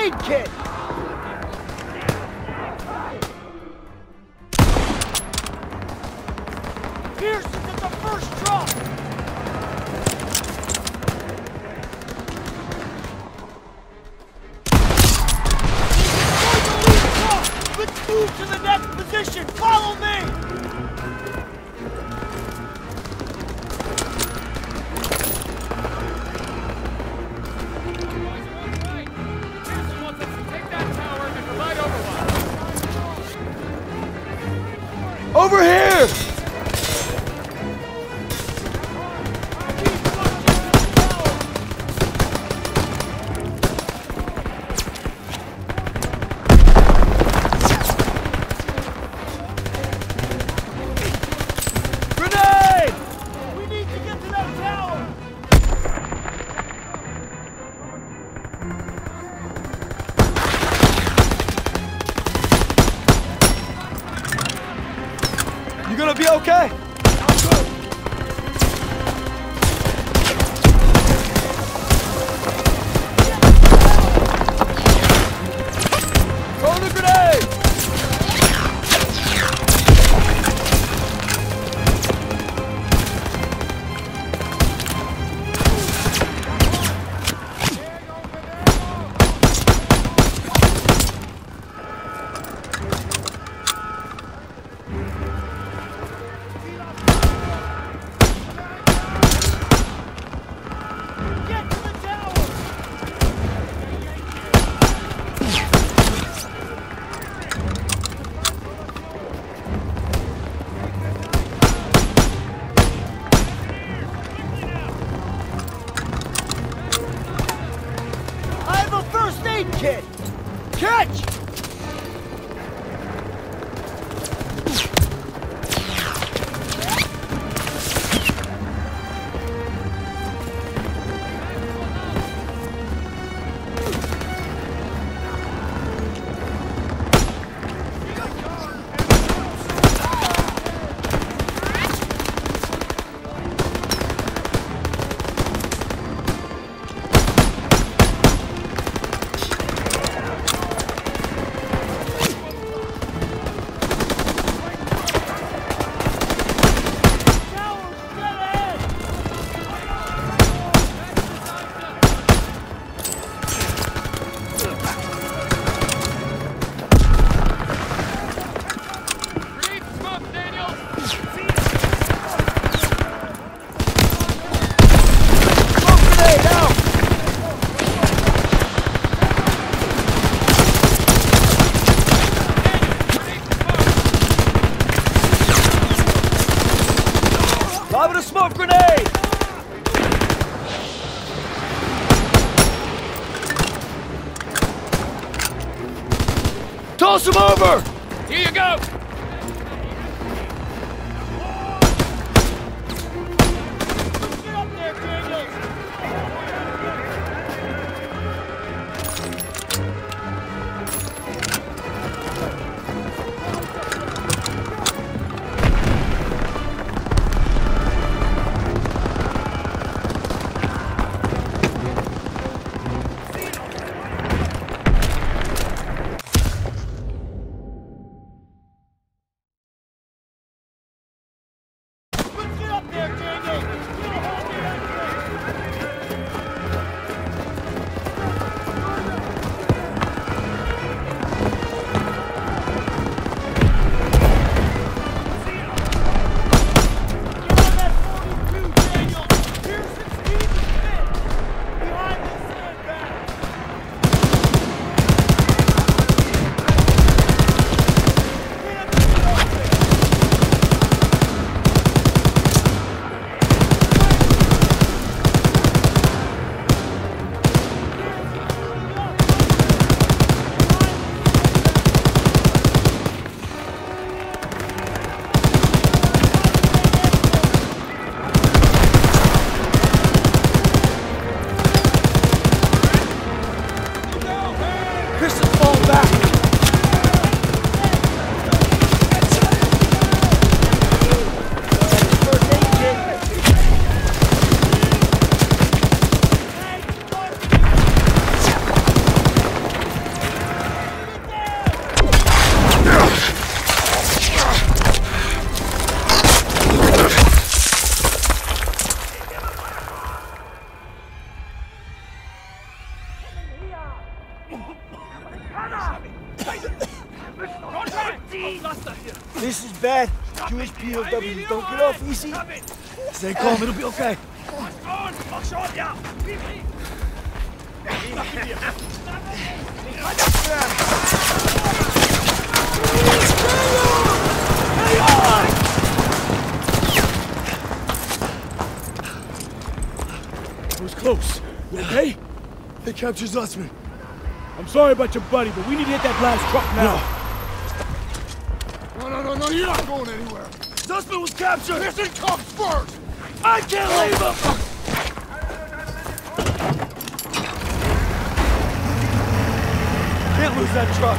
aid kit! Pearson's at the first truck! Let's move to the next position! Follow me! Over here! Grenade! We need to get to that tower! You gonna be okay? Throw the grenade! Get to the tower! I have a first aid kit! Catch! Lob it a smoke grenade! Toss him over! Here you go! bad. Jewish POWs don't get off easy. Stay calm, it'll be okay. It was close. You okay? They captured Zussman. I'm sorry about your buddy, but we need to hit that last truck now. No, you're not going anywhere. Zussman was captured! Mission comes first! I can't leave him! Can't lose that truck.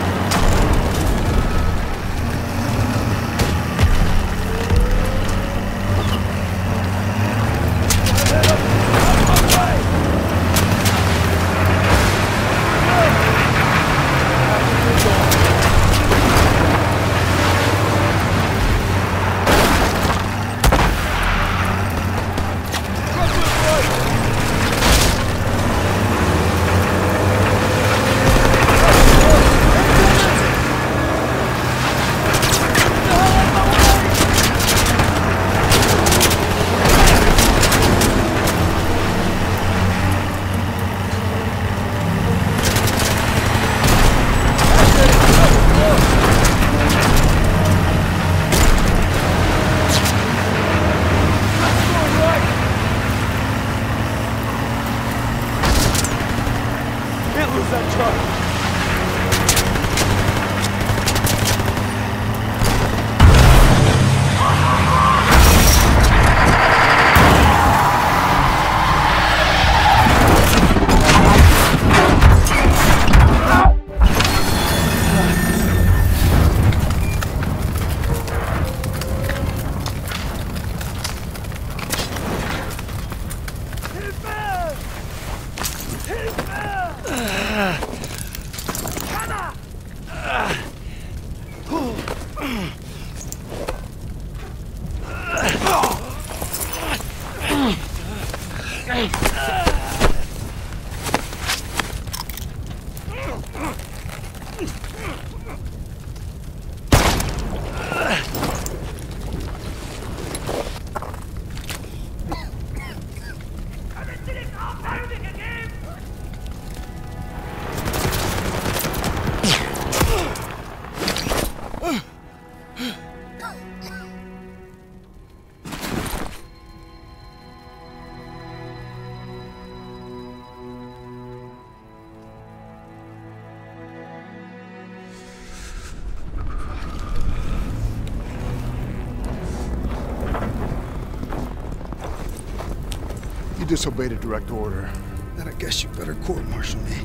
You disobeyed a direct order. Then I guess you better court-martial me.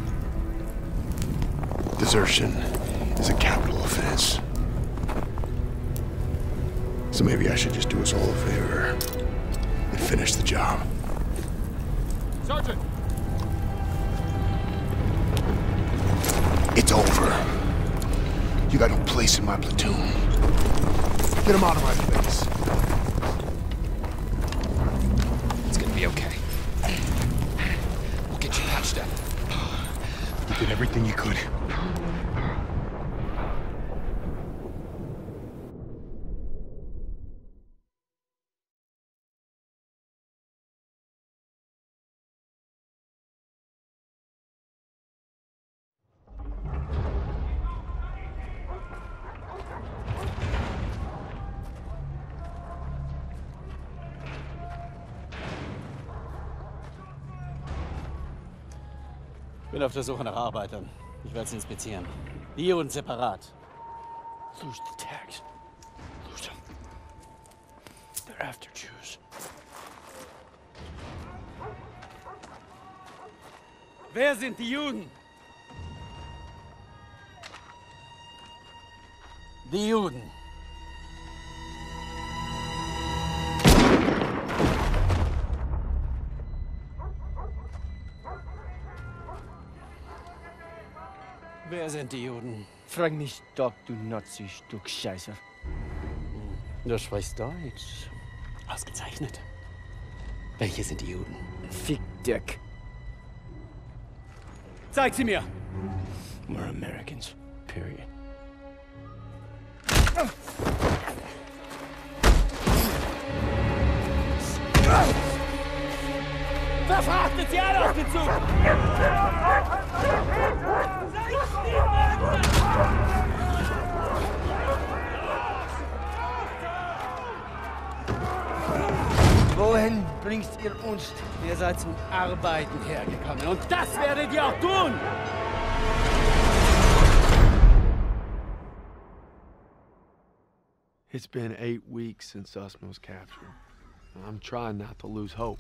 Desertion is a capital offense. So maybe I should just do us all a favor and finish the job. Sergeant! It's over. You got no place in my platoon. Get him out of my face. It's gonna be okay. We'll get you patched up. You did everything you could. Bin auf der Suche nach Arbeitern. Ich werde sie inspizieren. Die und separat. Lose the tags. Lose them. They're after Jews. Wer sind die Juden? Die Juden. Wer sind die Juden? Frag mich doch, du Nazi-Stück Scheiße. Du sprichst Deutsch. Ausgezeichnet. Welche sind die Juden? Fick Dirk. Zeig sie mir! We're Americans. Period. Verfrachtet sie alle auf den Zug! Wohin bringt ihr uns? Ihr seid zum Arbeiten hergekommen und das werdet ihr auch tun! It's been 8 weeks since Zussman was captured. I'm trying not to lose hope.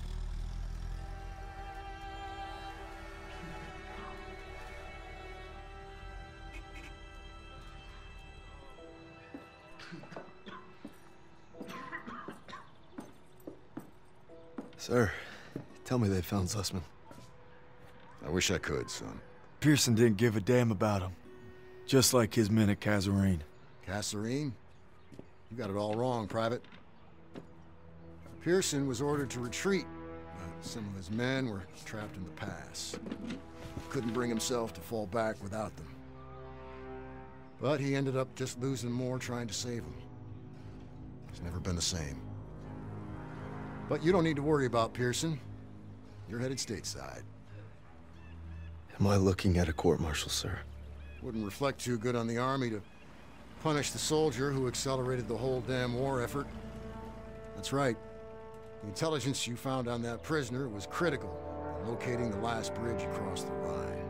Sir, tell me they found Zussman. I wish I could, son. Pearson didn't give a damn about him. Just like his men at Kasserine. Kasserine? You got it all wrong, Private. Pearson was ordered to retreat, but some of his men were trapped in the pass. Couldn't bring himself to fall back without them. But he ended up just losing more trying to save them. He's never been the same. But you don't need to worry about Pearson. You're headed stateside. Am I looking at a court-martial, sir? Wouldn't reflect too good on the Army to punish the soldier who accelerated the whole damn war effort. That's right. The intelligence you found on that prisoner was critical in locating the last bridge across the Rhine.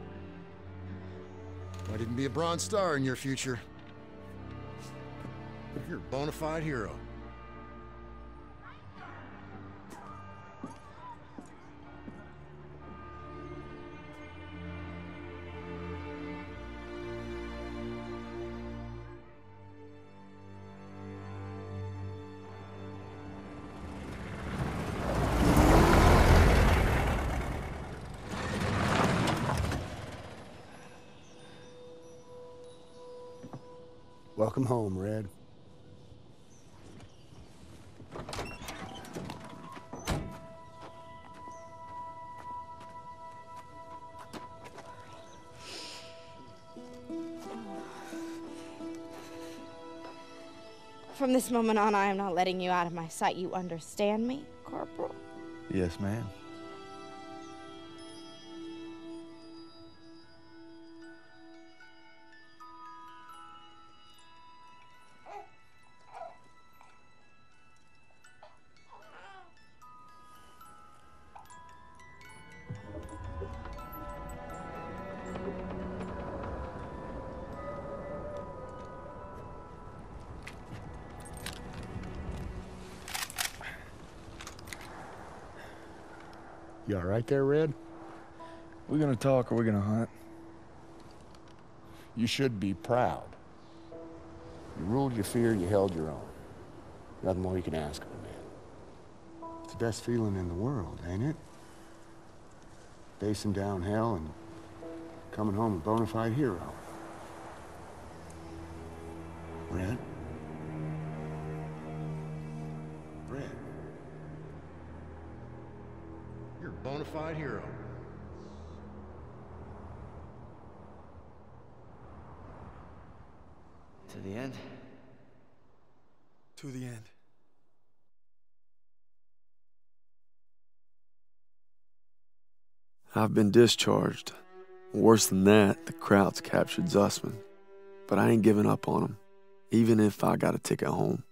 Might even be a Bronze Star in your future. You're a bona fide hero. Welcome home, Red. From this moment on, I am not letting you out of my sight. You understand me, Corporal? Yes, ma'am. You all right there, Red? We gonna talk or we gonna hunt? You should be proud. You ruled your fear, you held your own. Nothing more you can ask of a man. It's the best feeling in the world, ain't it? Facing down hell and coming home a bona fide hero. Red? Red? You're a bona fide hero. To the end? To the end. I've been discharged. Worse than that, the Krauts captured Zussman. But I ain't giving up on him, even if I got a ticket home.